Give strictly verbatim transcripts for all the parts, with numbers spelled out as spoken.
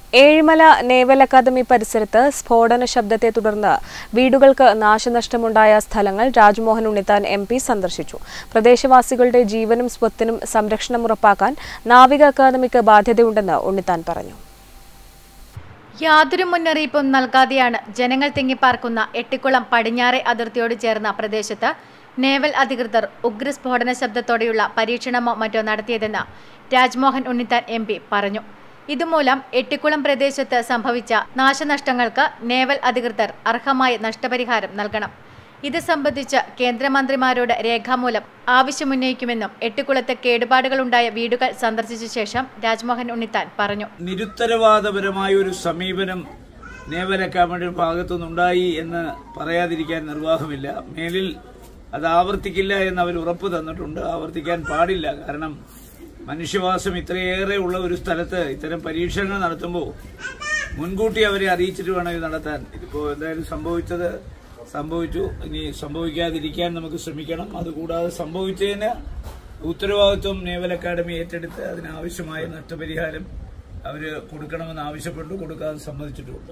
Ezhimala naval academy പരിസരത്ത് സ്ഫോടന ശബ്ദത്തെ തുടർന്ന് വീടുകൾക്ക് നാശനഷ്ടമുണ്ടായ സ്ഥലങ്ങൾ രാജ്മോഹൻ ഉണ്ണിത്താൻ എം പി സന്ദർശിച്ചു. പ്രദേശവാസികളുടെ ജീവനും സ്വത്തിനും സംരക്ഷണം ഉറപ്പാക്കാൻ നാവിക അക്കാദമിക്ക് ബാധ്യതയുണ്ടെന്ന് ഉണ്ണിത്താൻ പറഞ്ഞു. യാതൊരു മുന്നറിയിപ്പും നൽകാതെയാണ് ജനങ്ങൾ തിങ്ങിപ്പാർക്കുന്ന എട്ടിക്കുളം പടിഞ്ഞാറെ അതിർത്തിയോട് ചേർന്ന പ്രദേശത്ത് നേവൽ അധികൃതർ ഉഗ്രസ്ഫോടന ശബ്ദത്തോടെയുള്ള പരീക്ഷണമോ മറ്റോ നടത്തിയതെന്ന് രാജ്മോഹൻ ഉണ്ണിത്താൻ എം പി പറഞ്ഞു. ഇതുമൂലം എട്ടിക്കുളം പ്രദേശത്ത് സംഭവിച്ച നാശനഷ്ടങ്ങൾക്ക് നേവൽ അധികൃതർ അർഹമായ നഷ്ടപരിഹാരം നൽകണം. ഇത് സംബന്ധിച്ച് കേന്ദ്രമന്ത്രിമാരോട് രേഖാമൂലം ആവശ്യമുന്നയിക്കുമെന്നും എട്ടിക്കുളത്ത് കേടുപാടുകളുണ്ടായ വീടുകൾ സന്ദർശിച്ച ശേഷം രാജ്മോഹൻ ഉണ്ണിത്താൻ പറഞ്ഞു. നിരുത്തരവാദപരമായ ഒരു സമീപനം നേവൽ അക്കാദമിയുടെ ഭാഗത്തുനിന്നുണ്ടായി എന്ന് പറയാതിരിക്കാൻ നിർവാഹമില്ല. മേലിൽ അത് ആവർത്തിക്കില്ല എന്ന് അവർ ഉറപ്പ് തന്നിട്ടുണ്ട്. ആവർത്തിക്കാൻ പാടില്ല. കാരണം മനുഷ്യവാസം ഇത്രയേറെ ഉള്ള ഒരു സ്ഥലത്ത് ഇത്തരം പരീക്ഷണങ്ങൾ നടത്തുമ്പോൾ മുൻകൂട്ടി അവരെ അറിയിച്ചിട്ട് വേണം ഇത് നടത്താൻ. ഇതിപ്പോൾ എന്തായാലും സംഭവിച്ചത് സംഭവിച്ചു. ഇനി സംഭവിക്കാതിരിക്കാൻ നമുക്ക് ശ്രമിക്കണം. അതുകൂടാതെ സംഭവിച്ചതിന് ഉത്തരവാദിത്വം നേവൽ അക്കാദമി ഏറ്റെടുത്ത് അതിനാവശ്യമായ നഷ്ടപരിഹാരം അവർ കൊടുക്കണമെന്ന് ആവശ്യപ്പെട്ടു. കൊടുക്കാതെ സമ്മതിച്ചിട്ടുമുണ്ട്.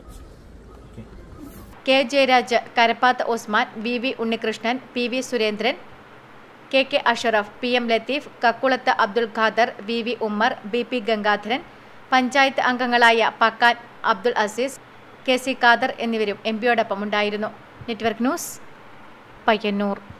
K Jayaraj, Karappath Usman, V V Unnikrishnan, P V Surendran, K K Ashraf, P M Latheef, Kakkulath Abdul Khader, V V Ummer, B P Gangadharan, panchayat അംഗങ്ങളായ പക്കാൻ അബ്ദുൽ അസീസ്, കെ സി ഖാദർ എന്നിവരും എം പിയോടൊപ്പം ഉണ്ടായിരുന്നു. Network news, Payyanur.